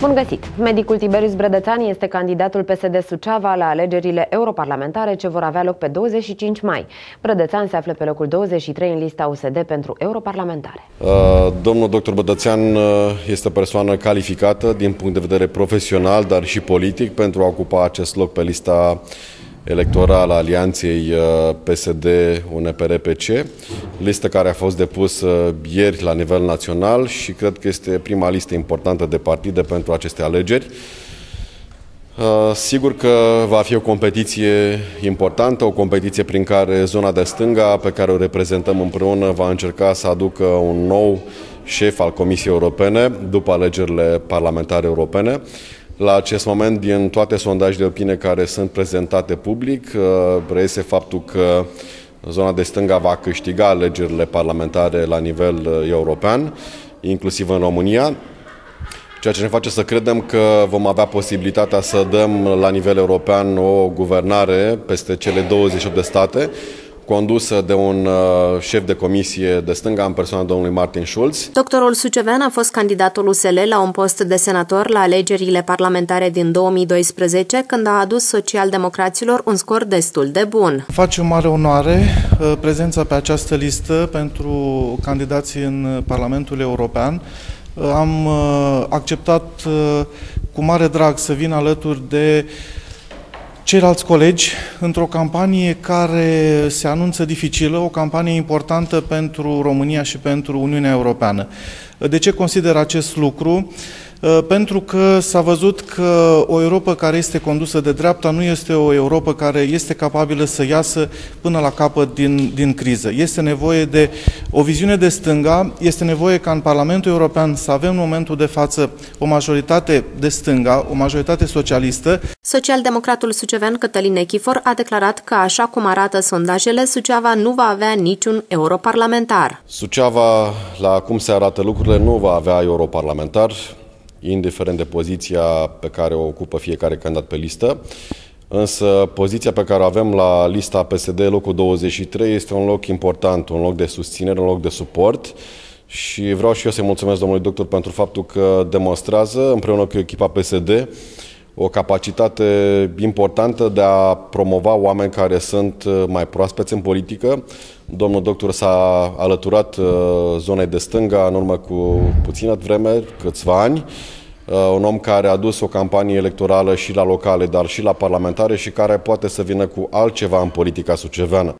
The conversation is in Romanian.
Bun găsit! Medicul Tiberius Brădățan este candidatul PSD Suceava la alegerile europarlamentare ce vor avea loc pe 25 mai. Brădățan se află pe locul 23 în lista USD pentru europarlamentare. Domnul dr. Brădățan este o persoană calificată din punct de vedere profesional, dar și politic pentru a ocupa acest loc pe lista electorală a alianței PSD-UNPR-PC, listă care a fost depusă ieri la nivel național și cred că este prima listă importantă de partide pentru aceste alegeri. Sigur că va fi o competiție importantă, o competiție prin care zona de stânga, pe care o reprezentăm împreună, va încerca să aducă un nou șef al Comisiei Europene după alegerile parlamentare europene. La acest moment, din toate sondajele de opinie care sunt prezentate public, reiese faptul că zona de stânga va câștiga alegerile parlamentare la nivel european, inclusiv în România, ceea ce ne face să credem că vom avea posibilitatea să dăm la nivel european o guvernare peste cele 28 de state, condusă de un șef de comisie de stânga în persoana domnului Martin Schulz. Doctorul sucevean a fost candidatul USL la un post de senator la alegerile parlamentare din 2012, când a adus socialdemocraților un scor destul de bun. Face o mare onoare prezența pe această listă pentru candidații în Parlamentul European. Am acceptat cu mare drag să vin alături de ceilalți colegi într-o campanie care se anunță dificilă, o campanie importantă pentru România și pentru Uniunea Europeană. De ce consider acest lucru? Pentru că s-a văzut că o Europă care este condusă de dreapta nu este o Europă care este capabilă să iasă până la capăt din criză. Este nevoie de o viziune de stânga, este nevoie ca în Parlamentul European să avem în momentul de față o majoritate de stânga, o majoritate socialistă. Socialdemocratul sucevean Cătălin Nechifor a declarat că, așa cum arată sondajele, Suceava nu va avea niciun europarlamentar. Suceava, la cum se arată lucrurile, nu va avea europarlamentar, indiferent de poziția pe care o ocupă fiecare candidat pe listă. Însă poziția pe care o avem la lista PSD, locul 23, este un loc important, un loc de susținere, un loc de suport. Și vreau și eu să-i mulțumesc domnului doctor pentru faptul că demonstrează, împreună cu echipa PSD, o capacitate importantă de a promova oameni care sunt mai proaspeți în politică. Domnul doctor s-a alăturat zonei de stânga în urmă cu puțină vreme, câțiva ani. Un om care a dus o campanie electorală și la locale, dar și la parlamentare și care poate să vină cu altceva în politica suceveană.